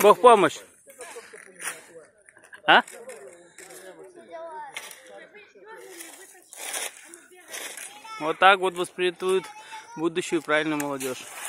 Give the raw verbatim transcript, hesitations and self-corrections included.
Бог помощь. А? Вот так вот воспитывают будущую правильную молодежь.